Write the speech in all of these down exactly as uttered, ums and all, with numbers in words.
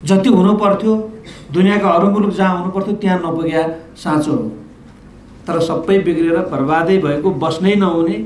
जति हुनु पर्थ्यो दुनियाँका अरू मुलुक जहाँ हुनु पर्थ्यो त्यहाँ नपुग्या साँचो हो। तर सबै बिग्रेर बर्बादै भएको, बस्नै नहुने,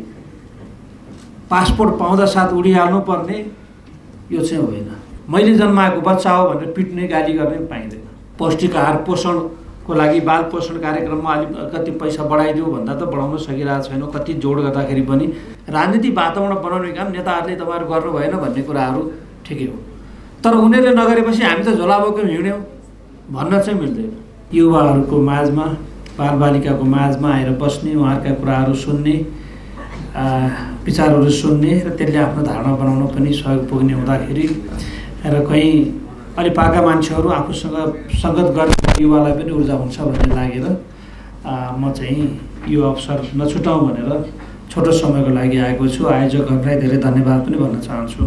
पासपोर्ट पाउँदा साथ उडिहाल्नु पर्ने, यो चाहिँ होइन। मैले जन्माएको बच्चा हो भनेर पिट्ने, गाली गर्ने पाइँदैन। पौष्टिक आहार पोषणको लागि बाल पोषण कार्यक्रममा अलिक कति पैसा बढाइदियो भन्दा त बढाउन सकिरहेको छैन। कति जोड गर्दाखेरि पनि राजनीतिक वातावरण बनाउने काम नेताहरूले तपाईँहरू गर्नु भएन भन्ने कुराहरू ठिकै हो, तर उनीहरूले नगरेपछि हामी त झोलाबोकेर हिँड्यौँ भन्न चाहिँ मिल्दैन। युवाहरूको माझमा, बालबालिकाको माझमा आएर बस्ने, उहाँहरूका कुराहरू सुन्ने, विचारहरू सुन्ने र त्यसले आफ्नो धारणा बनाउन पनि सहयोग पुग्ने हुँदाखेरि र कहीँ अलि पाका मान्छेहरू आफूसँग सङ्गत गर्ने युवालाई पनि ऊर्जा हुन्छ भन्ने लागेर म चाहिँ यो अवसर नछुटाउँ भनेर छोटो समयको लागि आएको छु। आयोजकहरूलाई धेरै धन्यवाद पनि भन्न चाहन्छु।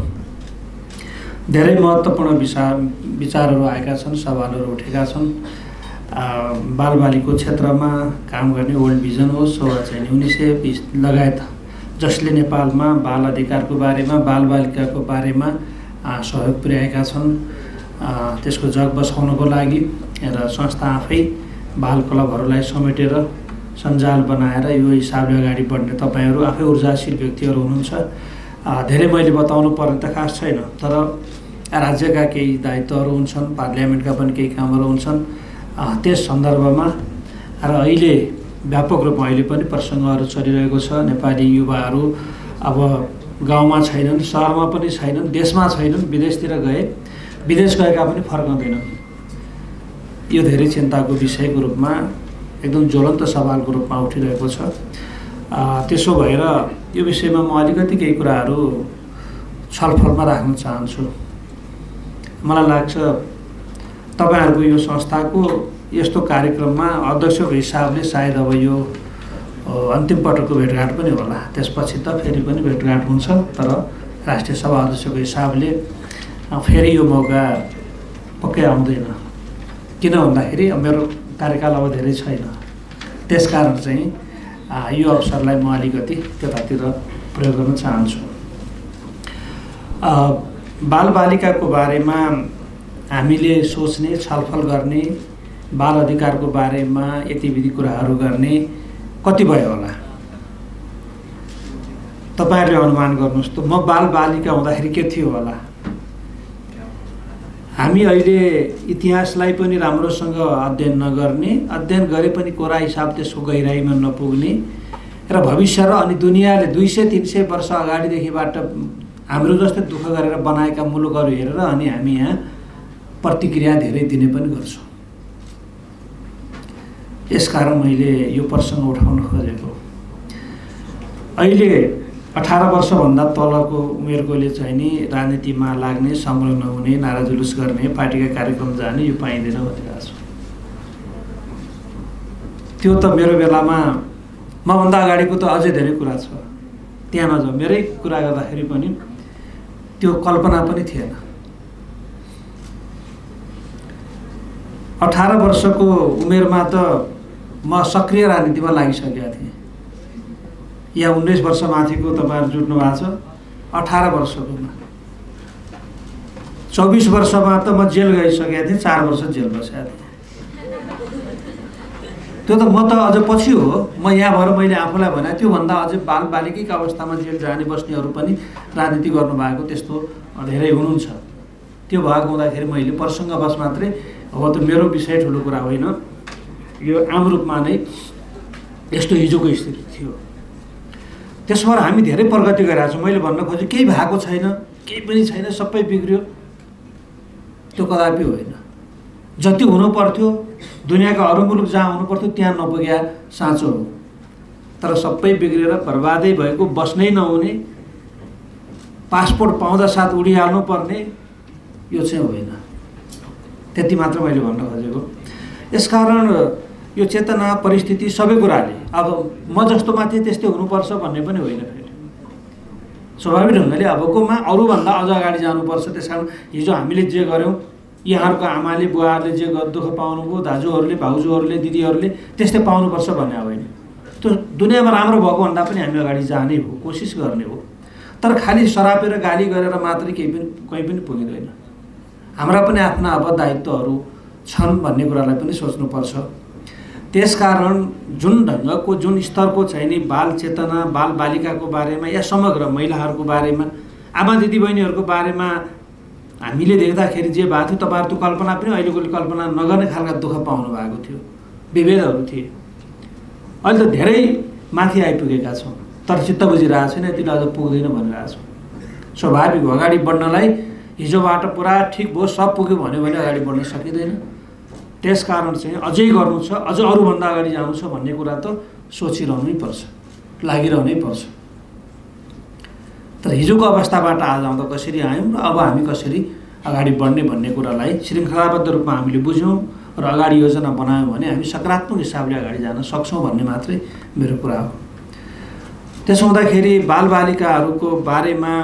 धेरै महत्त्वपूर्ण विचार विचारहरू आएका छन्, सवालहरू उठेका छन्। बालबालिकाको क्षेत्रमा काम गर्ने वर्ल्ड भिजन होस् वा चाहिँ युनिसेफ लगायत जसले नेपालमा बाल अधिकारको बारेमा, बालबालिकाको बारेमा सहयोग पुर्याएका छन्, त्यसको जग बसाउनको लागि र संस्था आफै बाल क्लबहरूलाई समेटेर सञ्जाल बनाएर यो हिसाबले अगाडि बढ्ने तपाईँहरू आफै ऊर्जाशील व्यक्तिहरू हुनुहुन्छ। धेरै मैले बताउनु पर्ने त खास छैन, तर राज्यका केही दायित्वहरू हुन्छन्, पार्लियामेन्टका पनि केही कामहरू हुन्छन्। त्यस सन्दर्भमा र अहिले व्यापक रूपमा अहिले पनि प्रसङ्गहरू चलिरहेको छ। नेपाली युवाहरू अब गाउँमा छैनन्, सहरमा पनि छैनन्, देशमा छैनन्, विदेशतिर गए, विदेश गएका पनि फर्कँदैनन्। यो धेरै चिन्ताको विषयको रूपमा, एकदम ज्वलन्त सवालको रूपमा उठिरहेको छ। त्यसो भएर यो विषयमा म अलिकति केही कुराहरू छलफलमा राख्न चाहन्छु। मलाई लाग्छ तपाईँहरूको यो संस्थाको यस्तो कार्यक्रममा अध्यक्षको हिसाबले सायद अब यो अन्तिम पटकको भेटघाट पनि होला। त्यसपछि त फेरि पनि भेटघाट हुन्छ, तर राष्ट्रिय सभा अध्यक्षको हिसाबले फेरि यो मौका पक्कै आउँदैन। किन भन्दाखेरि मेरो कार्यकाल अब धेरै छैन, त्यसकारण चाहिँ यो अवसरलाई म अलिकति त्यतातिर प्रयोग गर्न चाहन्छु। बालबालिकाको बारेमा हामीले सोच्ने, छलफल गर्ने, बाल अधिकारको बारेमा यतिविधि कुराहरू गर्ने कति भयो होला तपाईँहरूले अनुमान गर्नुहोस् त। म बालबालिका हुँदाखेरि के थियो होला? हामी अहिले इतिहासलाई पनि राम्रोसँग अध्ययन नगर्ने, अध्ययन गरे पनि कोरा हिसाब त्यसको गहिराइमा नपुग्ने र भविष्य र अनि दुनियाँले दुई सय तिन सय वर्ष अगाडिदेखिबाट हाम्रो जस्तै दुःख गरेर बनाएका मुलुकहरू हेरेर अनि हामी यहाँ प्रतिक्रिया धेरै दिने पनि गर्छौँ। यसकारण मैले यो प्रसङ्ग उठाउन खोजेको। अहिले अठार वर्षभन्दा तलको उमेरकोले चाहिँ नि राजनीतिमा लाग्ने, संलग्न हुने, नारा जुलुस गर्ने, पार्टीका कार्यक्रम जाने यो पाइँदैन भनिरहेको छु। त्यो त मेरो बेलामा मभन्दा अगाडिको त अझै धेरै कुरा छ, त्यहाँ नजाउँ। मेरै कुरा गर्दाखेरि पनि त्यो कल्पना पनि थिएन। अठार वर्षको उमेरमा त म सक्रिय राजनीतिमा लागिसकेका थिएँ। या उन्नाइस वर्ष माथिको तपाईँहरू जुट्नु भएको छ, अठार वर्षकोमा। चौबिस वर्षमा त म जेल गइसकेका थिएँ, चार वर्ष जेल बसेका थिएँ। त्यो त म त अझ पछि हो, म यहाँ भएर मैले आफूलाई भने त्योभन्दा अझै बाल बालिकैको अवस्थामा जेल जाने बस्नेहरू पनि राजनीति गर्नुभएको त्यस्तो धेरै हुनुहुन्छ। त्यो भएको हुँदाखेरि मैले प्रसङ्गवश मात्रै, अब त मेरो विषय ठुलो कुरा होइन, यो आम रूपमा नै यस्तो हिजोको स्थिति थियो। त्यसो भएर हामी धेरै प्रगति गरिरहेको छौँ। मैले भन्न खोजेँ केही भएको छैन, केही पनि छैन, सबै बिग्रियो, त्यो कदापि होइन। जति हुनु पर्थ्यो दुनियाँका अरू मुलुक जहाँ हुनु पर्थ्यो त्यहाँ नपुग्या साँचो हो। तर सबै बिग्रेर बर्बादै भएको, बस्नै नहुने, पासपोर्ट पाउँदा साथ उडिहाल्नु पर्ने, यो चाहिँ होइन। त्यति मात्र मैले भन्न खोजेको। यसकारण यो चेतना, परिस्थिति सबै कुराले अब म जस्तो माथि त्यस्तै हुनुपर्छ भन्ने पनि होइन। फेरि स्वाभाविक ढङ्गले अबकोमा अरूभन्दा अझ अगाडि जानुपर्छ। त्यस कारण हिजो हामीले जे गऱ्यौँ, यहाँहरूको आमाले बुवाहरूले जे दुःख पाउनुभयो, दाजुहरूले, भाउजूहरूले, दिदीहरूले त्यस्तै पाउनुपर्छ भन्ने होइन। त्यो दुनियाँमा राम्रो भएको भन्दा पनि हामी अगाडि जाने हो, कोसिस गर्ने हो। तर खालि सरापेर गाली गरेर मात्रै केही पनि कहीँ पनि पुगिँदैन। हाम्रा पनि आफ्ना अब दायित्वहरू छन् भन्ने कुरालाई पनि सोच्नुपर्छ। त्यसकारण जुन ढङ्गको जुन स्तरको चाहिँ नि बाल चेतना बाल बालिकाको बारेमा या समग्र महिलाहरूको बारेमा आमा दिदीबहिनीहरूको बारेमा हामीले देख्दाखेरि जे भएको थियो तपाईँहरू त्यो कल्पना पनि अहिलेको कल्पना नगर्ने खालका दुःख पाउनु भएको थियो, विभेदहरू थिए। अहिले त धेरै माथि आइपुगेका छौँ, तर चित्त बुझिरहेको छैन, यतिले अझ पुग्दैन भनिरहेको छौँ। स्वाभाविक हो, अगाडि बढ्नलाई हिजोबाट पुरा ठिक भयो सब पुग्यो भन्यो भने अगाडि बढ्न सकिँदैन। त्यसकारण चाहिँ अझै गर्नु छ, अझ अरूभन्दा अगाडि जानु छ भन्ने कुरा त सोचिरहनै पर्छ, लागिरहनै पर्छ। तर हिजोको अवस्थाबाट आज आउँदा कसरी आयौँ र अब हामी कसरी अगाडि बढ्ने भन्ने कुरालाई श्रृङ्खलाबद्ध रूपमा हामीले बुझ्यौँ र अगाडि योजना बनायौँ भने हामी सकारात्मक हिसाबले अगाडि जान सक्छौँ भन्ने मात्रै मेरो कुरा हो। त्यसो हुँदाखेरि बालबालिकाहरूको बारेमा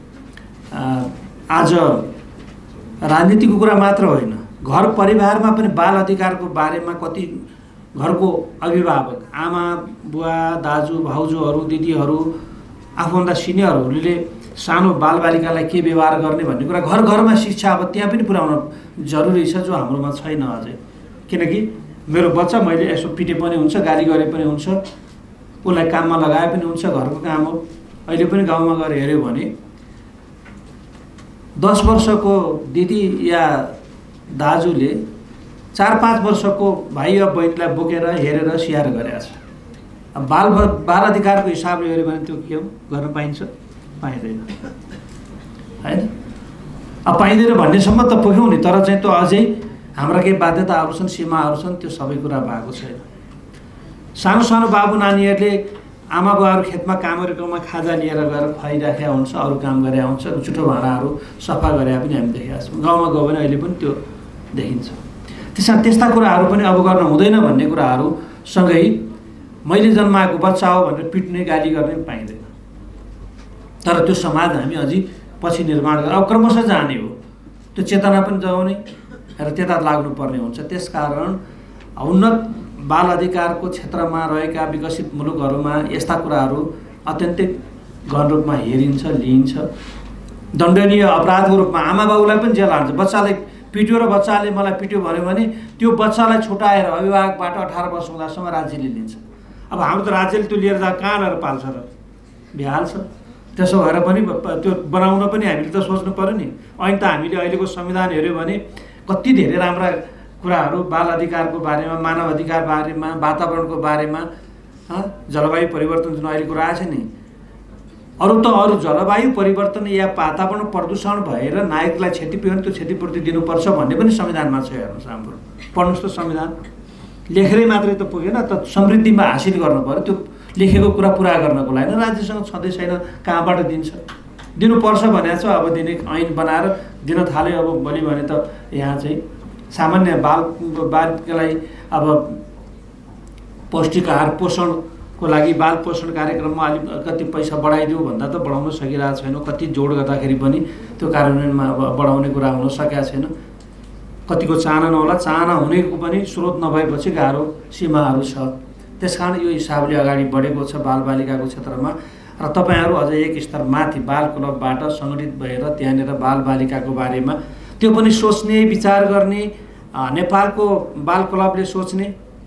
आज राजनीतिको कुरा मात्र होइन, घर परिवारमा पनि बाल अधिकारको बारेमा कति घरको अभिभावक आमा बुवा दाजु भाउजूहरू दिदीहरू आफूभन्दा सिनियरहरूले सानो बालबालिकालाई के व्यवहार गर्ने भन्ने कुरा घर घरमा शिक्षा अब त्यहाँ पनि पुर्याउन जरुरी छ, जो हाम्रोमा छैन अझै। किनकि मेरो बच्चा मैले यसो पिटे पनि हुन्छ, गाली गरे पनि हुन्छ, उसलाई काममा लगाए पनि हुन्छ, घरको काम हो। अहिले पनि गाउँमा गएर हेऱ्यो भने दस वर्षको दिदी या दाजुले चार पाँच वर्षको भाइ या बहिनीलाई बोकेर हेरेर स्याहार गरेको छ। अब बाल बाल अधिकारको हिसाबले हेऱ्यो भने त्यो के हो, गर्न पाइन्छ? पाइँदैन, होइन? अब पाइँदैन भन्नेसम्म त पुग्यौँ नि, तर चाहिँ त्यो अझै हाम्रा केही बाध्यताहरू छन्, सीमाहरू छन्, त्यो सबै कुरा भएको छैन। सानो सानो बाबु नानीहरूले आमा बुवाहरू खेतमा कामहरूकोमा खाजा लिएर गएर खुवाइराखेका हुन्छ, अरू काम गरे हुन्छ, जुठो भाँडाहरू सफा गरे पनि हामी देखेका छौँ। गाउँमा गयो भने अहिले पनि त्यो देखिन्छ। त्यसमा त्यस्ता कुराहरू पनि अब गर्न हुँदैन भन्ने कुराहरूसँगै मैले जन्माएको बच्चा हो भनेर पिट्ने गाली गर्ने पाइँदैन। तर त्यो समाज हामी अझै पछि निर्माण गरेर अब क्रमशः जाने हो, त्यो चेतना पनि जगाउने र त्यता लाग्नुपर्ने हुन्छ। त्यसकारण उन्नत बाल अधिकारको क्षेत्रमा रहेका विकसित मुलुकहरूमा यस्ता कुराहरू अत्यन्तै गहन रूपमा हेरिन्छ, लिइन्छ। दण्डनीय अपराधको रूपमा आमा बाबुलाई पनि जेल हाल्छ। बच्चालाई पिट्यो र बच्चाले मलाई पिट्यो भन्यो भने त्यो बच्चालाई छुटाएर अभिभावकबाट अठार वर्ष हुँदासम्म राज्यले लिन्छ। अब हाम्रो त राज्यले त्यो लिएर जा कहाँ लिएर पाल्छ र भ्याल्छ। त्यसो भएर पनि त्यो बनाउन पनि हामीले त सोच्नु पऱ्यो नि। अहिले त हामीले अहिलेको संविधान हेऱ्यो भने कति धेरै राम्रा कुराहरू बाल अधिकारको बारेमा, मानव अधिकार बारेमा, वातावरणको बारेमा, जलवायु परिवर्तन जुन अहिलेको रहेछ नि, अरू त अरू जलवायु परिवर्तन या वातावरण प्रदूषण भएर नागरिकलाई क्षति पुग्यो भने त्यो क्षतिपूर्ति दिनुपर्छ भन्ने पनि संविधानमा छ। हेर्नुहोस् हाम्रो पढ्नुहोस् त संविधान, लेखेरै मात्रै त पुगेन त, समृद्धिमा हासिल गर्नु पऱ्यो। त्यो लेखेको कुरा पुरा गर्नको लागि राज्यसँग छँदै छैन, कहाँबाट दिन्छ? दिनुपर्छ भनेको छ, अब दिने ऐन बनाएर दिन थाल्यो। अब भोलि भने त यहाँ चाहिँ सामान्य बाल बालिकालाई अब पौष्टिक आहार पोषणको लागि बाल पोषण कार्यक्रममा अलिक कति पैसा बढाइदियो भन्दा त बढाउन सकिरहेको छैन। कति जोड गर्दाखेरि पनि त्यो कार्यान्वयनमा अब बढाउने कुरा हुन सकेको छैन। कतिको चाहना नहोला, चाहना हुनेको पनि स्रोत नभएपछि गाह्रो सीमाहरू छ। त्यसकारण यो हिसाबले अगाडि बढेको छ बालबालिकाको क्षेत्रमा। र तपाईँहरू अझ एक स्तर माथि बाल क्लबबाट सङ्गठित भएर त्यहाँनिर बालबालिकाको बारेमा त्यो पनि सोच्ने, विचार गर्ने, नेपालको बाल क्लबले सोच्ने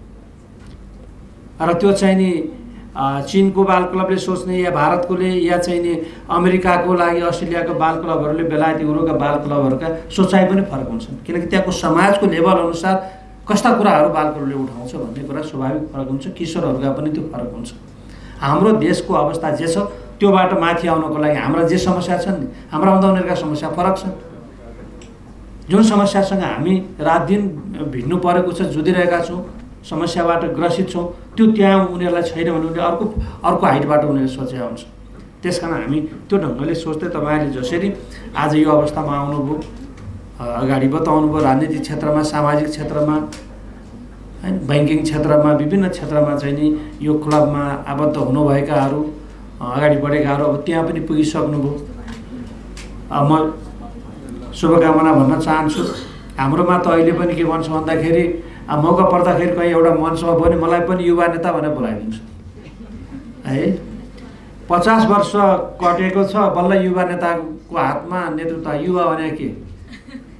र त्यो चाहिँ नि चीनको बाल क्लबले सोच्ने या भारतकोले या चाहिँ नि अमेरिकाको लागि अस्ट्रेलियाको बाल क्लबहरूले बेलायती युरोपका बाल क्लबहरूका सोचाइ पनि फरक हुन्छन्। किनकि त्यहाँको समाजको लेभल अनुसार कस्ता कुराहरू बाल क्लबले उठाउँछ भन्ने कुरा स्वाभाविक फरक हुन्छ। किशोरहरूका पनि त्यो फरक हुन्छ। हाम्रो देशको अवस्था जे छ त्योबाट माथि आउनको लागि हाम्रा जे समस्या छन् नि, हाम्रा आउँदा उनीहरूका समस्या फरक छन्। जुन समस्यासँग हामी रात दिन भिड्नु परेको छ, जुधिरहेका छौँ, समस्याबाट ग्रसित छौँ, त्यो त्यहाँ उनीहरूलाई छैन भने उनीहरूले अर्को अर्को हाइटबाट उनीहरूले सोचेका हुन्छ। त्यस कारण हामी त्यो ढङ्गले सोच्दै तपाईँहरूले जसरी आज यो अवस्थामा आउनुभयो, अगाडि बताउनु भयो, राजनीतिक क्षेत्रमा, सामाजिक क्षेत्रमा, होइन, ब्याङ्किङ क्षेत्रमा, विभिन्न क्षेत्रमा चाहिँ नि यो क्लबमा आबद्ध हुनुभएकाहरू, अगाडि बढेकाहरू अब त्यहाँ पनि पुगिसक्नुभयो। म शुभकामना भन्न चाहन्छु। हाम्रोमा त अहिले पनि के भन्छ भन्दाखेरि मौका पर्दाखेरि कहीँ एउटा मञ्चमा भयो भने मलाई पनि युवा नेता भनेर बोलाइदिन्छ है। पचास वर्ष कटेको छ, बल्ल युवा नेताको हातमा नेतृत्व। युवा भने के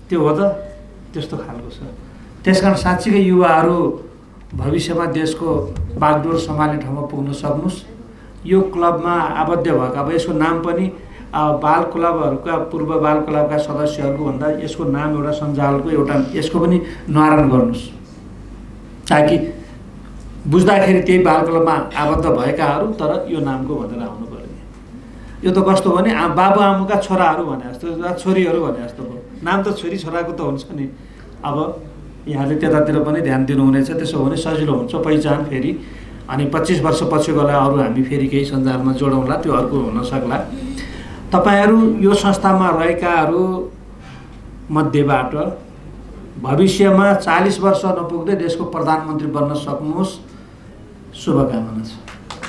त्यो हो त त्यस्तो खालको छ। त्यसकारण साँच्चीकै युवाहरू भविष्यमा देशको बागडोर सम्हाल्ने ठाउँमा पुग्न सक्नुहोस्। यो क्लबमा आबद्ध भएको, अब यसको नाम पनि बाल क्लबहरूका पूर्व बाल क्लबका सदस्यहरूको भन्दा यसको नाम एउटा सञ्जालको एउटा यसको पनि निवारण गर्नुहोस्, ताकि बुझ्दाखेरि त्यही बाल क्लबमा आबद्ध भएकाहरू तर यो नामको भनेर आउनु पर्ने। यो त कस्तो भने बाबुआमाका छोराहरू भने जस्तो, छोरीहरू भने जस्तो भयो। नाम त छोरी छोराको त हुन्छ नि। अब यहाँले त्यतातिर पनि ध्यान दिनुहुनेछ। त्यसो भने सजिलो हुन्छ पहिचान फेरि। अनि पच्चिस वर्ष पछि गएर अरू हामी फेरि केही सञ्जालमा जोडौँला, त्यो अर्को हुन सक्ला। तपाईँहरू यो संस्थामा रहेकाहरू मध्येबाट भविष्यमा चालीस वर्ष नपुग्दै देशको प्रधानमन्त्री बन्न सक्नुहोस्, शुभकामना छ।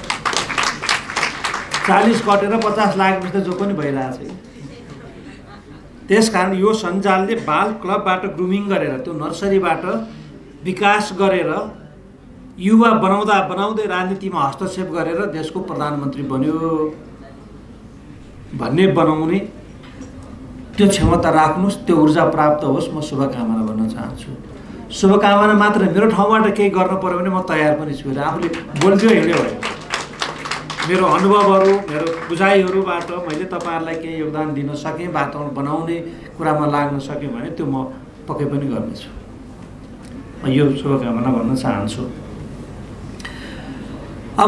चालीस कटेर पचास लाख जस्तो जो पनि भइरहेछ। त्यसकारण यो सञ्जालले बाल क्लबबाट ग्रुमिङ गरेर, त्यो नर्सरीबाट विकास गरेर युवा बनाउँदा बनाउँदै राजनीतिमा हस्तक्षेप गरेर देशको प्रधानमन्त्री बन्यो भन्ने बनाउने त्यो क्षमता राख्नुहोस्, त्यो ऊर्जा प्राप्त होस्। म शुभकामना भन्न चाहन्छु। शुभकामना मात्र, मेरो ठाउँबाट केही गर्न पर्यो भने म तयार पनि छु। आफूले बोल्दै हिँड्यो भयो। मेरो अनुभवहरू, मेरो बुझाइहरूबाट मैले तपाईँहरूलाई केही योगदान दिन सकेँ, वातावरण बनाउने कुरामा लाग्न सकेँ भने त्यो म पक्कै पनि गर्नेछु। म यो शुभकामना भन्न चाहन्छु। अब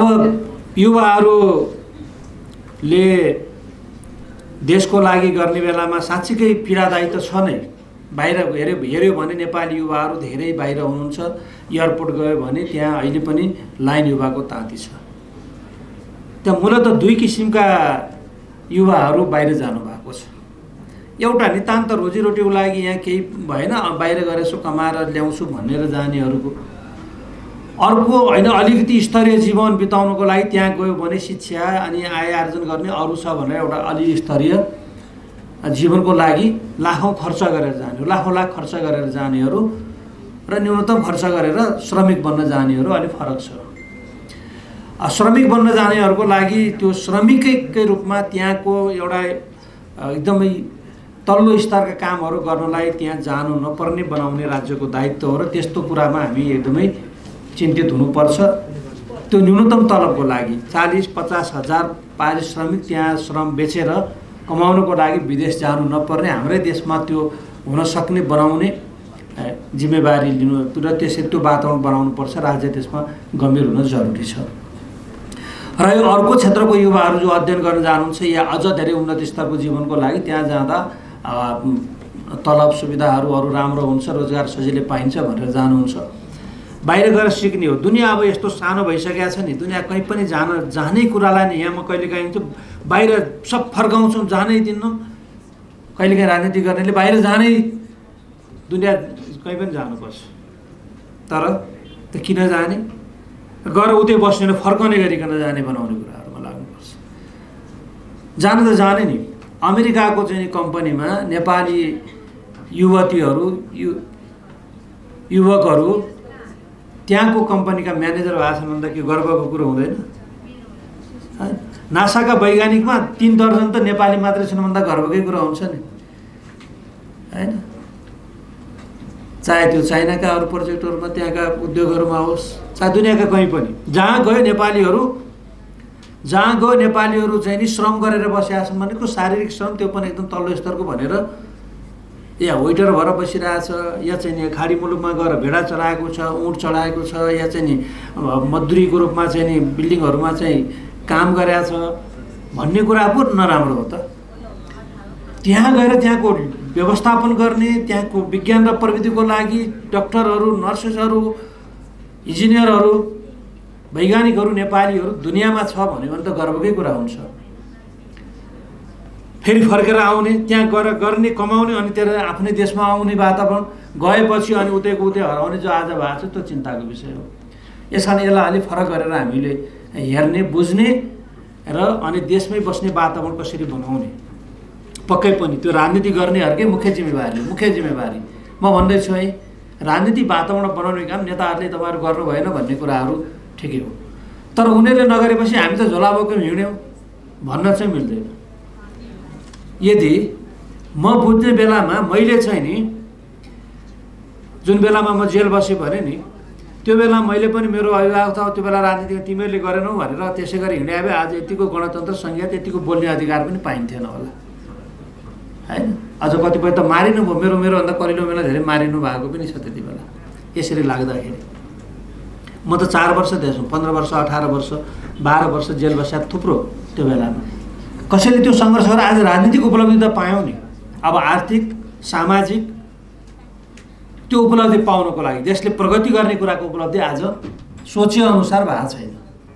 युवाहरूले देशको लागि गर्ने बेलामा साँच्चीकै पीडादायी त छ नै। बाहिर हेऱ्यो हेऱ्यो भने नेपाली युवाहरू धेरै बाहिर हुनुहुन्छ। एयरपोर्ट गयो भने त्यहाँ अहिले पनि लाइन युवाको ताती छ। त्यहाँ मूलत दुई किसिमका युवाहरू बाहिर जानुभएको छ। एउटा नितान्त रोजीरोटीको लागि यहाँ केही भएन बाहिर गएर यसो कमाएर ल्याउँछु भनेर जानेहरूको, अर्को होइन अलिकति स्तरीय जीवन बिताउनको लागि त्यहाँ गयो भने शिक्षा अनि आय आर्जन गर्ने अरू छ भनेर एउटा अलि स्तरीय जीवनको लागि लाखौँ खर्च गरेर जाने, लाखौँ लाख खर्च गरेर जानेहरू र न्यूनतम खर्च गरेर श्रमिक बन्न जानेहरू अलिक फरक छ। श्रमिक बन्न जानेहरूको लागि त्यो श्रमिकै रूपमा त्यहाँको एउटा एकदमै तल्लो स्तरका कामहरू गर्नलाई त्यहाँ जानु नपर्ने बनाउने राज्यको दायित्व हो र त्यस्तो कुरामा हामी एकदमै चिन्तित हुनुपर्छ। त्यो न्यूनतम तलबको लागि चालीस पचास हजार पारिश्रमिक त्यहाँ श्रम बेचेर कमाउनको लागि विदेश जानु नपर्ने, हाम्रै देशमा त्यो हुन सक्ने बनाउने जिम्मेवारी लिनु र त्यसै त्यो वातावरण बनाउनुपर्छ। राज्य त्यसमा गम्भीर हुन जरुरी छ। र यो अर्को क्षेत्रको युवाहरू जो अध्ययन गर्न जानुहुन्छ या अझ धेरै उन्नत स्तरको जीवनको लागि त्यहाँ जाँदा तलब सुविधाहरू अरू राम्रो हुन्छ, रोजगार सजिलै पाइन्छ भनेर जानुहुन्छ। बाहिर गएर सिक्ने हो। दुनियाँ अब यस्तो सानो भइसकेको छ नि, दुनियाँ कहीँ पनि जान जाने कुरालाई नि यहाँ म कहिलेकाहीँ त बाहिर सब फर्काउँछौँ, जानै दिन्नौँ। कहिलेकाहीँ राजनीति गर्नेले बाहिर जानै दुनियाँ कहीँ पनि जानुपर्छ, तर त किन जाने, गएर उतै बस्ने फर्काउने गरिकन जाने बनाउने कुराहरूमा लाग्नुपर्छ। जान त जाने नि। अमेरिकाको चाहिँ कम्पनीमा नेपाली युवतीहरू यु युवकहरू त्यहाँको कम्पनीका म्यानेजर भएको छन् भन्दा के गर्वको कुरो हुँदैन? नासाका वैज्ञानिकमा तीन दर्जन त नेपाली मात्रै छन् भन्दा गर्वकै कुरा हुन्छ नि, होइन? चाहे त्यो चाइनाका अरू प्रोजेक्टहरूमा त्यहाँका उद्योगहरूमा होस्, चाहे दुनियाँका कहीँ पनि जहाँ गयो नेपालीहरू जहाँ गयो नेपालीहरू चाहिँ नि श्रम गरेर बसेका छन् भनेको शारीरिक श्रम, त्यो पनि एकदम तल्लो स्तरको भनेर या वेटर भएर बसिरहेछ, या चाहिँ नि खाडी मुलुकमा गएर भेडा चलाएको छ, ऊँट चढाएको छ, या चाहिँ नि मजदुरीको रूपमा चाहिँ नि बिल्डिङहरूमा चाहिँ काम गरेछ भन्ने कुरा पो नराम्रो हो त। त्यहाँ गएर त्यहाँको व्यवस्थापन गर्ने, त्यहाँको विज्ञान र प्रविधिको लागि डाक्टरहरू, नर्सेसहरू, इन्जिनियरहरू, वैज्ञानिकहरू नेपालीहरू दुनियाँमा छ भन्यो भने त गर्वकै कुरा हुन्छ। फेरि फर्केर आउने, त्यहाँ गएर गर्ने, कमाउने, अनि त्यहाँ आफ्नै देशमा आउने वातावरण गएपछि अनि उतैको उतै हराउने जो आज भएको छ त्यो चिन्ताको विषय हो। यस कारण यसलाई अलिक फरक गरेर हामीले हेर्ने, बुझ्ने र अनि देशमै बस्ने वातावरण कसरी बनाउने, पक्कै पनि त्यो राजनीति गर्नेहरूकै मुख्य जिम्मेवारी हो। मुख्य जिम्मेवारी म भन्दैछु है, राजनीति वातावरण बनाउने काम नेताहरूले तपाईँहरू गर्नु भएन भन्ने कुराहरू ठिकै हो, तर उनीहरूले नगरेपछि हामी त झोला बोकेर हिँड्यौँ भन्न चाहिँ मिल्दैन। यदि म बुझ्ने बेलामा मैले चाहिँ नि जुन बेलामा म जेल बसेँ भने नि त्यो बेला मैले पनि मेरो अभिभावक था त्यो बेला राजनीतिमा तिमीहरूले गरेनौ भनेर त्यसै गरी हिँडे भए आज यतिको गणतन्त्र संहिता यतिको बोल्ने अधिकार पनि पाइन्थेन होला हैन। अझ कतिपय त मारिनु भयो, मेरो मेरोभन्दा कलिलो बेला धेरै मारिनु भएको पनि छ त्यति बेला। यसरी लाग्दाखेरि म त चार वर्ष त्यसो पन्ध्र वर्ष अठार वर्ष बाह्र वर्ष जेल बस्या थुप्रो त्यो बेलामा। कसैले त्यो सङ्घर्ष गरेर आज राजनीतिक उपलब्धि त पायौँ नि। अब आर्थिक सामाजिक त्यो उपलब्धि पाउनको लागि देशले प्रगति गर्ने कुराको उपलब्धि आज सोचे अनुसार भएको छैन।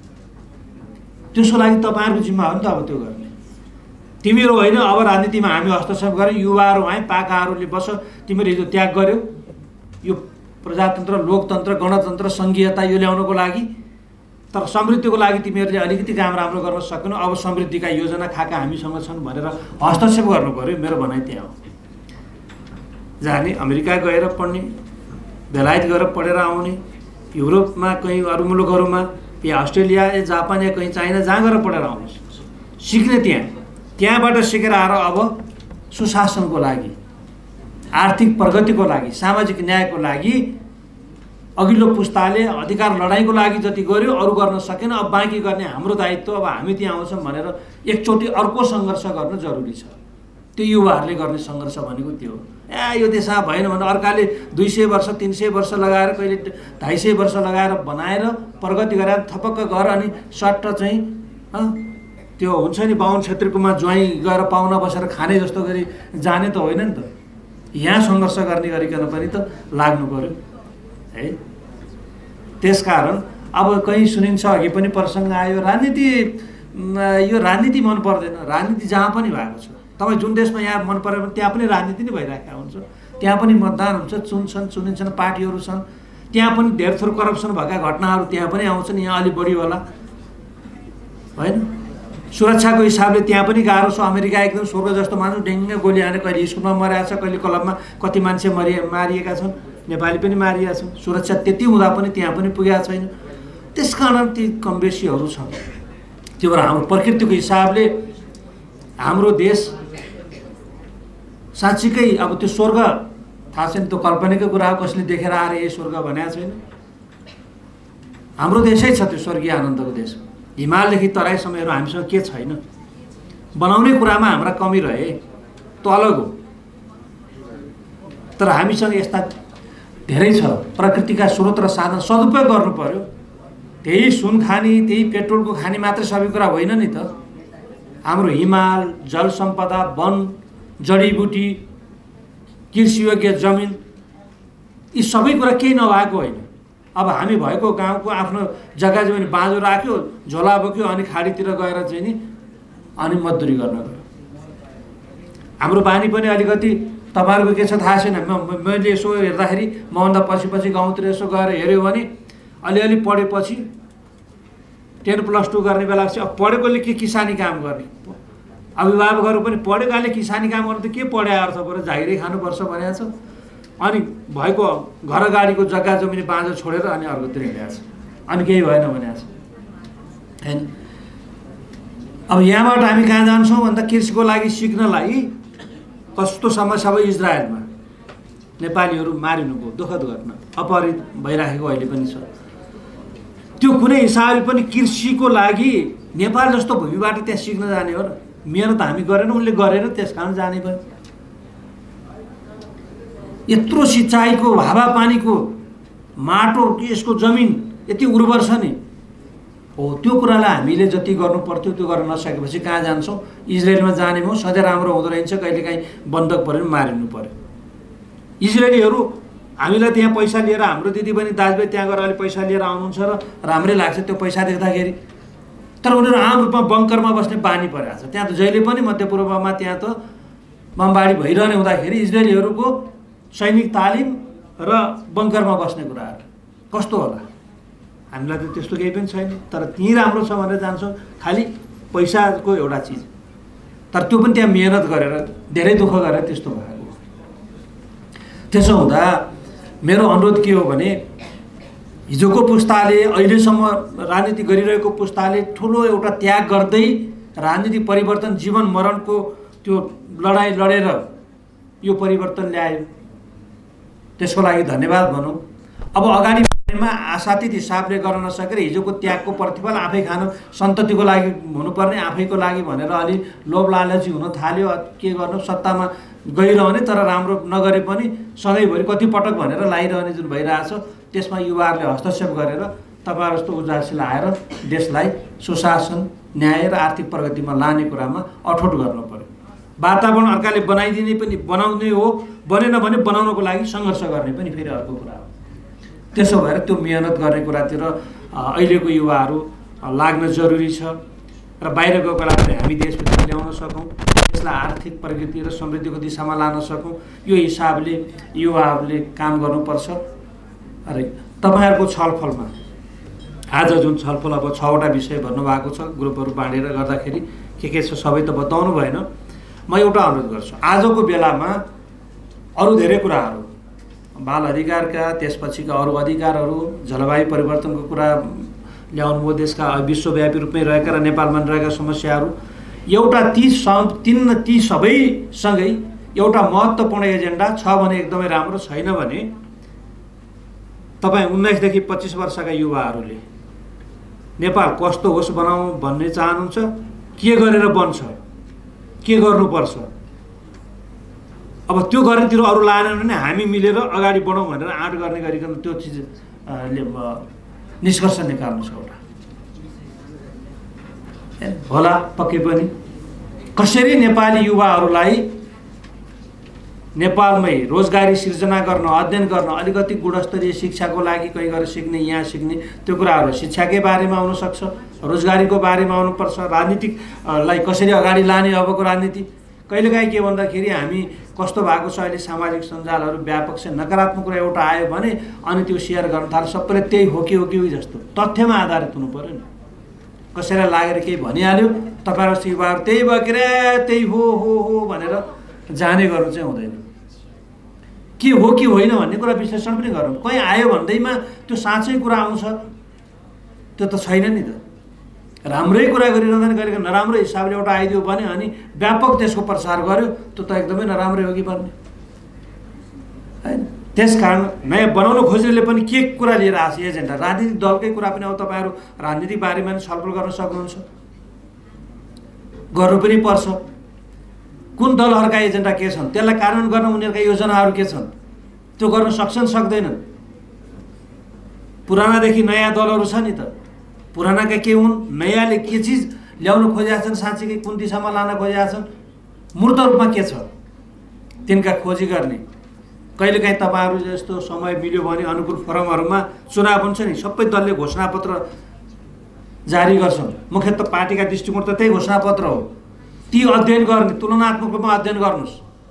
त्यसको लागि तपाईँहरूको जिम्मा हो नि त अब त्यो गर्ने। तिमीहरू होइन अब राजनीतिमा हामी हस्तक्षेप गऱ्यौँ, युवाहरू आए पाकाहरूले बस तिमीहरू हिजो त्याग गर्यौ यो प्रजातन्त्र लोकतन्त्र गणतन्त्र सङ्घीयता यो ल्याउनको लागि, तर समृद्धिको लागि तिमीहरूले अलिकति काम राम्रो गर्न सकेनौ। अब समृद्धिका योजना खाका हामीसँग छन् भनेर हस्तक्षेप गर्नु पऱ्यो। मेरो भनाइ त्यहाँ हो। जाने अमेरिका गएर पढ्ने, बेलायत गएर पढेर आउने, युरोपमा कहीँ अरू मुलुकहरूमा या अस्ट्रेलिया या जापान या कहीँ चाइना जहाँ गएर पढेर आउनुहोस्, सिक्ने त्यहाँ त्यहाँबाट सिकेर आएर अब सुशासनको लागि, आर्थिक प्रगतिको लागि, सामाजिक न्यायको लागि अघिल्लो पुस्ताले अधिकार लडाइँको लागि जति गर्यो अरू गर्न सकेन। अब बाँकी गर्ने हाम्रो दायित्व, अब हामी त्यहाँ आउँछौँ भनेर एकचोटि अर्को सङ्घर्ष गर्न जरुरी छ। त्यो युवाहरूले गर्ने सङ्घर्ष भनेको त्यो हो। ए यो देशमा भएन भने अर्काले दुई सय वर्ष तिन सय वर्ष लगाएर कहिले ढाई सय वर्ष लगाएर बनाएर प्रगति गराएर थपक्क घर अनि सट्ट चाहिँ त्यो हुन्छ नि बाहुन क्षेत्रकोमा ज्वाइँ गएर पाहुना बसेर खाने जस्तो गरी जाने त होइन नि त। यहाँ सङ्घर्ष गर्ने गरिकन पनि त लाग्नु पर्यो है। त्यसकारण अब कहीँ सुनिन्छ, अघि पनि प्रसङ्ग आयो, राजनीति यो राजनीति मन पर्दैन। राजनीति जहाँ पनि भएको छ। तपाईँ जुन देशमा यहाँ मन पऱ्यो भने त्यहाँ पनि राजनीति नै भइरहेको हुन्छ। त्यहाँ पनि मतदान हुन्छ, चुन्छन् चुनिन्छन्, पार्टीहरू छन्, त्यहाँ पनि धेर थोर करप्सन भएका घटनाहरू त्यहाँ पनि आउँछन्। यहाँ अलिक बढी होला होइन। सुरक्षाको हिसाबले त्यहाँ पनि गाह्रो छ। अमेरिका एकदम स्वर्ग जस्तो मान्छे ढेङ्गे गोली हाने, कहिले स्कुलमा मरेको छ, कहिले क्लबमा कति मान्छे मरि मारिएका छन्, नेपाली पनि मारिएका छन्। सुरक्षा त्यति हुँदा पनि त्यहाँ पनि पुगेका छैन। त्यस कारण ती कम बेसीहरू छन्। त्यो भएर हाम्रो प्रकृतिको हिसाबले हाम्रो देश साँच्चीकै अब त्यो स्वर्ग थाहा छैन, त्यो कल्पनाकै कुरा हो। कसले देखेर आएर यही स्वर्ग भनेको छैन। हाम्रो देशै छ त्यो स्वर्गीय आनन्दको देश। हिमालदेखि तराईसम्महरू हामीसँग के छैन। बनाउने कुरामा हाम्रा कमी रहे त्यो अलग हो, तर हामीसँग यस्ता धेरै छ प्रकृतिका स्रोत र साधन सदुपयोग गर्नु पर्यो। त्यही सुन खानी त्यही पेट्रोलको खानी मात्रै सबै कुरा होइन नि त। हाम्रो हिमाल, जल सम्पदा, वन, जडीबुटी, कृषियोग्य जमिन, यी सबै कुरा केही नभएको होइन। अब हामी भएको गाउँको आफ्नो जग्गा जमिन बाँझो राख्यो, झोला बोक्यो, अनि खाडीतिर गएर चाहिँ नि अनि मजदुरी गर्न गयो। हाम्रो बानी पनि अलिकति तपाईँहरूको के छ थाहा छैन। म मैले यसो हेर्दाखेरि मभन्दा पछि पछि गाउँतिर यसो गएर हेऱ्यो भने अलिअलि पढेपछि टेन प्लस टू गर्ने बेला चाहिँ अब पढेकोले के किसानी काम गर्ने, अभिभावकहरू पनि पढेकाले किसानी काम गर्नु त के पढे अर्थ पऱ्यो, जागिरै खानुपर्छ भनेको छ। अनि भएको घर गाडीको जग्गा जमिन बाँझो छोडेर अनि अर्कोतिर हिँडेको छ, अनि केही भएन भनेको छ होइन। अब यहाँबाट हामी कहाँ जान्छौँ भन्दा कृषिको लागि सिक्नलाई कस्तो समस्या भयो इजरायलमा, नेपालीहरू मारिनुभयो, दुःखद घटना अपहरित भइराखेको अहिले पनि छ। त्यो कुनै हिसाबले पनि कृषिको लागि नेपाल जस्तो भूमिबाट त्यहाँ सिक्न जाने हो र। मेहनत हामी गरेन, उनले गरेर त्यस कारण जाने भयो। यत्रो सिँचाइको हावापानीको माटो यसको जमिन यति उर्वर छ नि हो। त्यो कुरालाई हामीले जति गर्नु पर्थ्यो त्यो गर्न नसकेपछि कहाँ जान्छौँ? इजरायलमा जाने हो, सधैँ राम्रो हुँदो रहेछ, कहिलेकाहीँ बन्दक पऱ्यो भने मारिनु पऱ्यो। इजरायलीहरू हामीलाई त्यहाँ पैसा लिएर, हाम्रो दिदीबहिनी दाजुभाइ त्यहाँ गएर अलिक पैसा लिएर आउनुहुन्छ र राम्रै लाग्छ त्यो पैसा देख्दाखेरि। तर उनीहरू आम रूपमा बङ्करमा बस्ने बानी परेको छ। त्यहाँ त जहिले पनि मध्यपूर्वमा त्यहाँ त बमबारी भइरहने हुँदाखेरि इजरायलीहरूको सैनिक तालिम र बङ्करमा बस्ने कुराहरू कस्तो होला? हामीलाई त त्यस्तो केही पनि छैन। तर त्यहीँ राम्रो छ भनेर जान्छौँ, खालि पैसाको एउटा चिज। तर त्यो पनि त्यहाँ मेहनत गरेर धेरै दुःख गरेर त्यस्तो भएको। त्यसो हुँदा मेरो अनुरोध के हो भने हिजोको पुस्ताले, अहिलेसम्म राजनीति गरिरहेको पुस्ताले ठुलो एउटा त्याग गर्दै राजनीतिक परिवर्तन, जीवन मरणको त्यो लडाइँ लडेर यो परिवर्तन ल्यायो। त्यसको लागि धन्यवाद भनौँ। अब अगाडि बढ्नेमा आशातीत हिसाबले गर्न नसकेर हिजोको त्यागको प्रतिफल आफै खानु, सन्ततिको लागि हुनुपर्ने आफैको लागि भनेर अलि लोभ लालची हुन थाल्यो। के गर्नु, सत्तामा गइरहने तर राम्रो नगरे पनि सधैँभरि कति पटक भनेर लागिरहने जुन भइरहेछ, त्यसमा युवाहरूले हस्तक्षेप गरेर तपाईँहरू जस्तो उदासीन आएर देशलाई सुशासन, न्याय र आर्थिक प्रगतिमा लाने कुरामा अठोट गर्नु पर्यो। वातावरण अर्काले बनाइदिने पनि बनाउने हो, बनेन भने बनाउनको लागि सङ्घर्ष गर्ने पनि फेरि अर्को कुरा हो। त्यसो भएर त्यो मेहनत गर्ने कुरातिर अहिलेको युवाहरू लाग्न जरुरी छ र बाहिर गएको लागि हामी देशभित्र ल्याउन सकौँ, देशलाई आर्थिक प्रगति र समृद्धिको दिशामा लान सकौँ। यो हिसाबले युवाहरूले काम गर्नुपर्छ। र तपाईँहरूको छलफलमा आज जुन छलफल अब छवटा विषय भन्नुभएको छ, ग्रुपहरू बाँडेर गर्दाखेरि के के छ सबै त बताउनु भएन। म एउटा अनुरोध गर्छु, आजको बेलामा अरू धेरै कुराहरू, बाल अधिकारका, त्यसपछिका अरू अधिकारहरू, जलवायु परिवर्तनको कुरा ल्याउनु भयो, देशका विश्वव्यापी रूपमै रहेका र नेपालमा रहेका समस्याहरू, एउटा ती सम तिन ती सबैसँगै एउटा महत्त्वपूर्ण एजेन्डा छ भने एकदमै राम्रो, छैन भने तपाईँ उन्नाइसदेखि पच्चिस वर्षका युवाहरूले नेपाल कस्तो होस् बनाऊ भन्ने चाहनुहुन्छ, के गरेर बन्छ, के गर्नुपर्छ, अब त्यो गर्नेतिर अरू लाएन भने हामी मिलेर अगाडि बढौँ भनेर आँट गर्ने गरिकन त्यो चिज निष्कर्ष निकाल्नु छ एउटा होला। पक्कै पनि कसरी नेपाली युवाहरूलाई नेपालमै रोजगारी सिर्जना गर्न, अध्ययन गर्न, अलिकति गुणस्तरीय शिक्षाको लागि कहीँ गएर सिक्ने, यहाँ सिक्ने, त्यो कुराहरू शिक्षाकै बारेमा हुनसक्छ, रोजगारीको बारेमा आउनुपर्छ, राजनीतिकलाई कसरी अगाडि लाने अबको राजनीति। कहिलेकाहीँ के भन्दाखेरि हामी कस्तो भएको छ अहिले, सामाजिक सञ्जालहरू व्यापक छ, नकारात्मक कुरा एउटा आयो भने अनि त्यो सेयर गर्न थाल्छ, सबैले त्यही हो कि हो कि हो जस्तो तथ्यमा आधारित हुनु पऱ्यो नि। कसैलाई लागेर केही भनिहाल्यो, तपाईँहरू युवाहरू त्यही भयो के रे, त्यही हो हो हो भनेर जाने गर्नु चाहिँ हुँदैन। के हो कि होइन भन्ने कुरा विश्लेषण पनि गरौँ। कहीँ आयो भन्दैमा त्यो साँच्चै कुरा आउँछ, त्यो त छैन नि त। राम्रै कुरा गरिरहँदैन, गरेको नराम्रो हिसाबले एउटा आइदियो भने अनि व्यापक त्यसको प्रसार गर्यो, त्यो त एकदमै नराम्रै हो कि भन्ने होइन। त्यस कारण नयाँ बनाउन खोज्नेले पनि के कुरा लिएर आएको छ एजेन्डा, राजनीतिक दलकै कुरा पनि अब तपाईँहरू राजनीतिक बारेमा पनि छलफल गर्न सक्नुहुन्छ, गर्नु पनि पर्छ। कुन दलहरूका एजेन्डा के छन्, त्यसलाई कार्यान्वयन गर्न उनीहरूका योजनाहरू के छन्, त्यो गर्न सक्छन् सक्दैनन्। पुरानादेखि नयाँ दलहरू छ नि त, पुरानाका के हुन्, नयाँले के चिज ल्याउन खोजेका छन्, साँच्चीकै कुन दिशामा लान खोजेका छन्, मूर्त रूपमा के छ, तिनका खोजी गर्ने। कहिलेकाहीँ तपाईँहरू जस्तो समय मिल्यो भने अनुकूल फोरमहरूमा चुनाव हुन्छ नि, सबै दलले घोषणापत्र जारी गर्छन्, मुख्यतः पार्टीका दृष्टिकोण त त्यही घोषणापत्र हो। ती अध्ययन गर्ने, तुलनात्मक रूपमा अध्ययन गर्नुहोस्,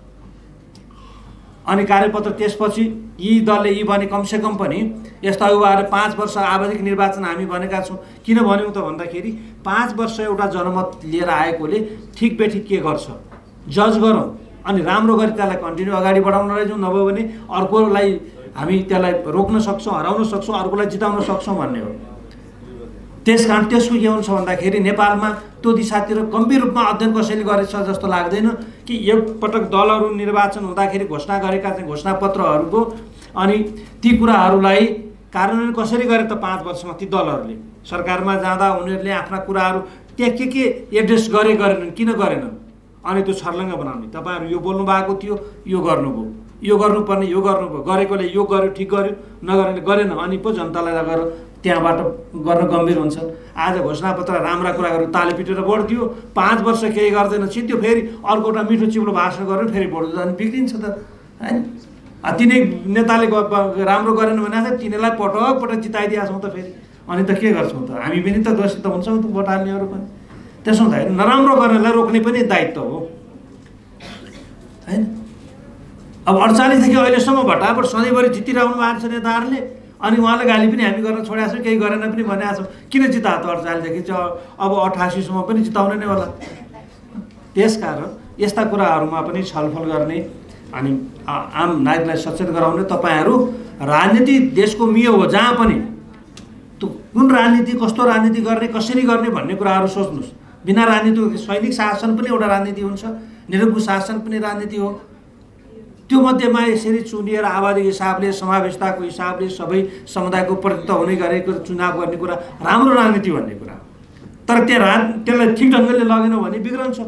अनि कार्यपत्र त्यसपछि यी दलले यी भने कमसेकम पनि यस्ता युवाहरू पाँच वर्ष आवधिक निर्वाचन हामी भनेका छौँ। किन भन्यौँ त भन्दाखेरि पाँच वर्ष एउटा जनमत लिएर आएकोले ठिक बेठिक के गर्छ जज गरौँ, अनि राम्रो गरी त्यसलाई कन्टिन्यू अगाडि बढाउन लैजाउँ, नभए भने अर्कोलाई हामी त्यसलाई रोक्न सक्छौँ, हराउन सक्छौँ, अर्कोलाई जिताउन सक्छौँ भन्ने हो। त्यस कारण त्यसको के हुन्छ भन्दाखेरि नेपालमा त्यो दिशातिर गम्भीर रूपमा अध्ययन कसैले गरेछ जस्तो लाग्दैन कि एकपटक दलहरू निर्वाचन हुँदाखेरि घोषणा गरेका चाहिँ घोषणापत्रहरूको अनि ती कुराहरूलाई कार्यान्वयन कसरी गरे त पाँच वर्षमा ती दलहरूले सरकारमा जाँदा उनीहरूले आफ्ना कुराहरू त्यहाँ के के एड्रेस गरे गरेनन्, किन गरेनन्, अनि त्यो छर्लङ्ग बनाउने। तपाईँहरू यो बोल्नु भएको थियो, यो गर्नुभयो, यो गर्नुपर्ने यो गर्नुभयो, गरेकोले यो गर्यो ठिक गर्यो, नगरेले गरेन, अनि पो जनतालाई लगेर त्यहाँबाट गर्न गम्भीर हुन्छ। आज घोषणापत्र राम्रा कुरा गरेर ताली पिटेर बढ्दियो, पाँच वर्ष केही गर्दैन छिन्थ्यो, फेरि अर्को एउटा मिठो चिप्लो भाषण गरेर फेरि बढ्दियो, अनि बिग्रिन्छ त होइन। तिनै नेताले राम्रो गरेन भने तिनीहरूलाई पटक पटक जिताइदिएका छौँ त फेरि, अनि त के गर्छौँ त हामी पनि त दोषी त हुन्छौँ त भोट हाल्नेहरू पनि। त्यसो हुँदाखेरि नराम्रो गर्नेलाई रोक्ने पनि दायित्व हो होइन। अब अडचालिसदेखि अहिलेसम्म भट्टाभट सधैँभरि जितिरहनु भएको छ नेताहरूले, अनि उहाँलाई गाली पनि हामी गर्न छोडेका छौँ, केही गरेन पनि भनेका छौँ। किन जिता त अडचालिसदेखि चाहिँ अब अठासीसम्म पनि जिताउने नै होला। त्यसकारण यस्ता कुराहरूमा पनि छलफल गर्ने अनि आम नागरिकलाई सचेत गराउने। तपाईँहरू राजनीति देशको मियो हो, जहाँ पनि त्यो कुन राजनीति, कस्तो राजनीति गर्ने, कसरी गर्ने भन्ने कुराहरू सोच्नुहोस्। बिना राजनीतिको सैनिक शासन पनि एउटा राजनीति हुन्छ, निरङ्कुश शासन पनि राजनीति हो, त्यो मध्येमा यसरी चुनिएर आबादी हिसाबले समावेशताको हिसाबले सबै समुदायको प्रतिनिधित्व हुने गरेको चुनाव गर्ने कुरा राम्रो राजनीति भन्ने कुरा। तर त्यहाँ रा त्यसलाई ठिक ढङ्गले लगेनौँ भने बिग्रन्छ।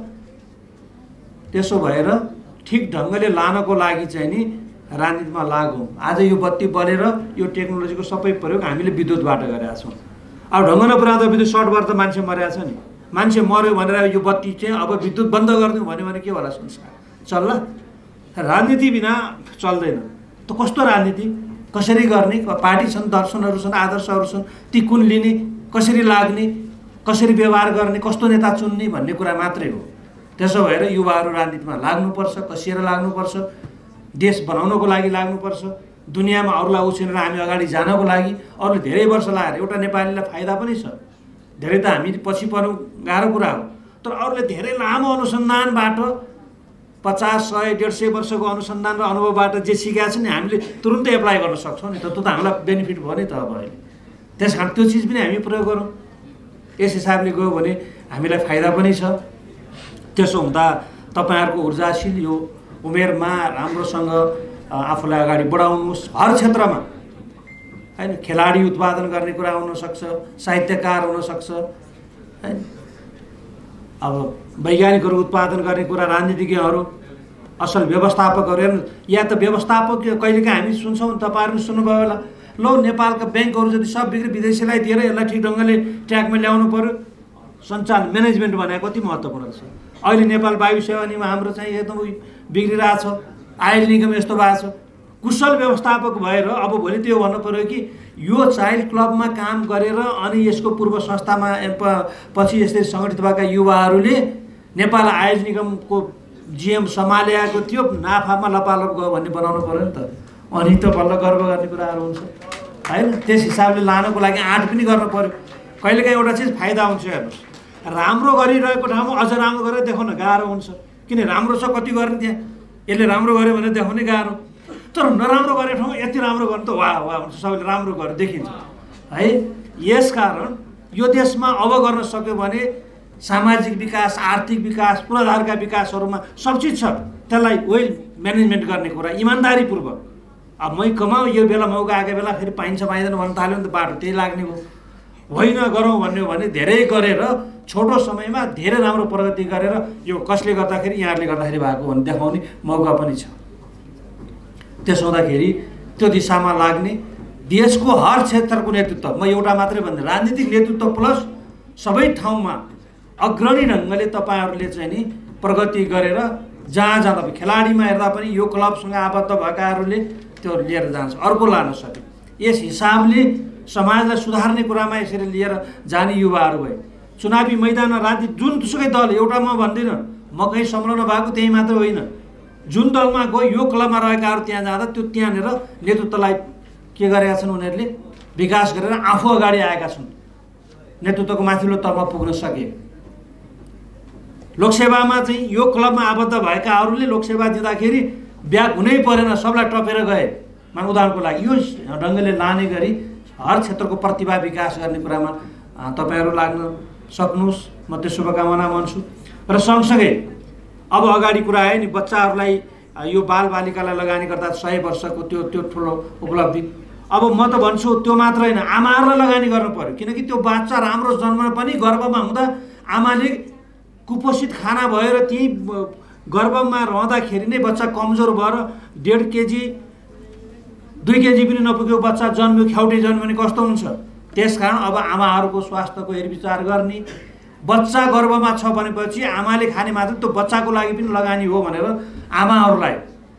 त्यसो भएर ठिक ढङ्गले लानको लागि चाहिँ नि राजनीतिमा लागौँ। आज यो बत्ती बलेर यो टेक्नोलोजीको सबै प्रयोग हामीले विद्युतबाट गरेका छौँ। अब ढङ्ग नपुऱ्याउँदा विद्युत सर्ट भएर त मान्छे मरेको छ नि। मान्छे मर्यो भनेर यो बत्ती चाहिँ अब विद्युत बन्द गरिदिउँ भन्यो भने के होला संसार चल्ला? राजनीति बिना चल्दैन। त कस्तो राजनीति कसरी गर्ने? पार्टी छन्, दर्शनहरू छन्, आदर्शहरू छन्, ती कुन लिने, कसरी लाग्ने, कसरी व्यवहार गर्ने, कस्तो नेता चुन्ने भन्ने कुरा मात्रै हो। त्यसो भएर युवाहरू राजनीतिमा लाग्नुपर्छ, कसिएर लाग्नुपर्छ, देश बनाउनको लागि लाग्नुपर्छ, दुनियाँमा अरूलाई उछिनेर हामी अगाडि जानको लागि। अरूले धेरै वर्ष लगाएर एउटा नेपालीलाई फाइदा पनि छ, धेरै त हामी पछि पर्नु गाह्रो कुरा हो। तर अरूले धेरै लामो अनुसन्धानबाट पचास सय डेढ सय वर्षको अनुसन्धान र अनुभवबाट जे सिकेका छ नि हामीले तुरुन्तै एप्लाई गर्न सक्छौँ नि त। त्यो त हामीलाई बेनिफिट भयो नि त अब अहिले। त्यस कारण त्यो चिज पनि हामी प्रयोग गरौँ। यस हिसाबले गयो भने हामीलाई फाइदा पनि छ। त्यसो हुँदा तपाईँहरूको ऊर्जाशील यो उमेरमा राम्रोसँग आफूलाई अगाडि बढाउनुहोस्। हर क्षेत्रमा हैन, खेलाडी उत्पादन गर्ने कुरा हुनसक्छ, साहित्यकार हुनसक्छ हैन, अब वैज्ञानिकहरू उत्पादन गर्ने कुरा, राजनीतिज्ञहरू, असल व्यवस्थापकहरू हेर्नु। या त व्यवस्थापक कहिलेकाहीँ हामी सुन्छौँ, तपाईँहरू सुन्नुभयो होला, लो नेपालका ब्याङ्कहरू जति सब बिग्री विदेशीलाई दिएर यसलाई ठिक ढङ्गले ट्र्याकमा ल्याउनु पऱ्यो। सञ्चालन म्यानेजमेन्ट भनेको कति महत्त्वपूर्ण छ। अहिले नेपाल वायु सेवा निगम हाम्रो चाहिँ एकदम बिग्रिरहेछ, आयल निगम यस्तो भएको छ। कुशल व्यवस्थापक भएर अब भोलि त्यो भन्नु पऱ्यो कि यो चाइल्ड क्लबमा काम गरेर अनि यसको पूर्व संस्थामा पछि यसरी सङ्गठित भएका युवाहरूले नेपाल आयल निगमको जिएम सम्हालेको थियो, नाफामा लपालप गयो भन्ने बनाउनु पऱ्यो नि त। अनि त बल्ल गर्व गर्ने कुराहरू हुन्छ होइन। त्यस हिसाबले लानको लागि आँट पनि गर्नु पऱ्यो। कहिलेकाहीँ एउटा चिज फाइदा हुन्छ। हेर्नुहोस्, राम्रो गरिरहेको ठाउँमा अझ राम्रो गरेर देखाउन गाह्रो हुन्छ। किन राम्रो छ कति गर्ने त्यहाँ, यसले राम्रो गर्यो भने देखाउने गाह्रो। तर नराम्रो गरेको ठाउँमा यति राम्रो गर्नु त वाह वाह हुन्छ, सबैले राम्रो गरेर देखिन्छ है। यसकारण यो देशमा अब गर्न सक्यो भने सामाजिक विकास, आर्थिक विकास, पूर्वाधारका विकासहरूमा सब चिज छ। त्यसलाई वेल म्यानेजमेन्ट गर्ने कुरा इमान्दारीपूर्वक। अब मै कमाऊ यो बेला मौका आएको बेला फेरि पाइन्छ पाइँदैन भन्न थाल्यो भने त बाटो त्यही लाग्ने हो। होइन गरौँ भन्ने हो भने धेरै गरेर छोटो समयमा धेरै राम्रो प्रगति गरेर यो कसले गर्दाखेरि यहाँहरूले गर्दाखेरि भएको भने देखाउने मौका पनि छ। त्यसो हुँदाखेरि त्यो दिशामा लाग्ने देशको हर क्षेत्रको नेतृत्व, म एउटा मात्रै भन्दिनँ, राजनीतिक नेतृत्व प्लस सबै ठाउँमा अग्रणी ढङ्गले तपाईँहरूले चाहिँ नि प्रगति गरेर जहाँ जाँदा पनि खेलाडीमा हेर्दा पनि यो क्लबसँग आबद्ध भएकाहरूले त्यो लिएर जान्छ, अर्को लान सक्यो। यस हिसाबले समाजलाई सुधार्ने कुरामा यसरी लिएर जाने युवाहरू भए। चुनावी मैदानमा राजनीति जुनसुकै दल, एउटा म भन्दिनँ, म कहीँ संलग्न भएको त्यही मात्र होइन, जुन दलमा गयो यो क्लबमा रहेकाहरू त्यहाँ जाँदा त्यो त्यहाँनिर नेतृत्वलाई के गरेका छन्, उनीहरूले विकास गरेर आफू अगाडि आएका छन्, नेतृत्वको माथिल्लो तहमा पुग्न सके। लोकसेवामा चाहिँ यो क्लबमा आबद्ध भएकाहरूले लोकसेवा दिँदाखेरि ब्याग हुनै परेन, सबलाई टपेर गए। मान उदाहरणको लागि यो ढङ्गले लाने गरी हर क्षेत्रको प्रतिभा विकास गर्ने कुरामा तपाईँहरू लाग्न सक्नुहोस्, म त्यो शुभकामना भन्छु। र सँगसँगै अब अगाडि कुरा आयो नि, बच्चाहरूलाई यो बालबालिकालाई लगानी गर्दा सय वर्षको त्यो त्यो ठुलो उपलब्धि। अब म त भन्छु त्यो मात्र होइन, आमाहरूलाई लगानी गर्नु पऱ्यो। किनकि त्यो बच्चा राम्रो जन्मन पनि गर्भमा हुँदा आमाले कुपोषित खाना भएर त्यही गर्भमा रहँदाखेरि नै बच्चा कमजोर भएर डेढ केजी दुई केजी पनि नपुगेको बच्चा जन्मियो, ख्याउटे जन्मियो भने कस्तो हुन्छ। त्यसकारण अब आमाहरूको स्वास्थ्यको हेरविचार गर्ने। बच्चा गर्भमा छ भनेपछि आमाले खाने मात्र त्यो बच्चाको लागि पनि लगानी हो भनेर आमाहरूलाई,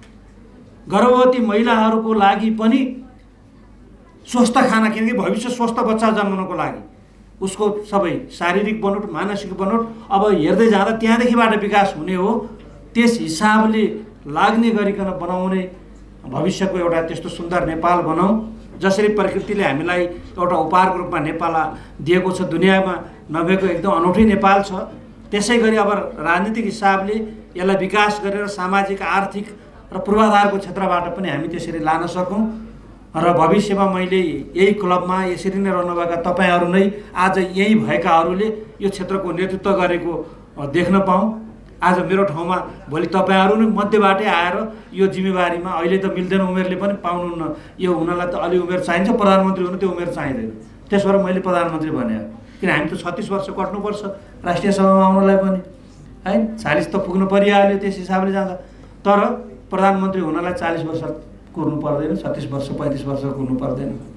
गर्भवती महिलाहरूको लागि पनि स्वस्थ खाना, किनकि भविष्य स्वस्थ बच्चा जन्मनको लागि उसको सबै शारीरिक बनोट, मानसिक बनोट अब हेर्दै जाँदा त्यहाँदेखिबाट विकास हुने हो। त्यस हिसाबले लाग्ने गरिकन बनाउने भविष्यको एउटा त्यस्तो सुन्दर नेपाल बनाऊ जसरी प्रकृतिले हामीलाई एउटा उपहारको रूपमा नेपाल दिएको छ, दुनियाँमा नभएको एकदम अनौठै नेपाल छ। त्यसै गरी अब राजनीतिक हिसाबले यसलाई विकास गरेर सामाजिक, आर्थिक र पूर्वाधारको क्षेत्रबाट पनि हामी त्यसरी लान सकौँ। र भविष्यमा मैले यही क्लबमा यसरी नै रहनुभएका तपाईँहरू नै आज यही भएकाहरूले यो क्षेत्रको नेतृत्व गरेको देख्न पाऊँ। आज मेरो ठाउँमा भोलि तपाईँहरू नै मध्यबाटै आएर यो जिम्मेवारीमा अहिले त मिल्दैन, उमेरले पनि पाउनुहुन्न, यो हुनलाई त अलि उमेर चाहिन्छ, प्रधानमन्त्री हुनु त्यो उमेर चाहिँदैन। त्यसो भएर मैले प्रधानमन्त्री भने हो, किन हामी त छत्तिस वर्ष कट्नुपर्छ राष्ट्रिय सभामा आउनलाई पनि, है चालिस त पुग्नु परिहाल्यो त्यस हिसाबले जाँदा। तर प्रधानमन्त्री हुनलाई चालिस वर्ष कुर्नु पर्दैन, छत्तिस वर्ष पैँतिस वर्ष कुर्नु पर्दैन।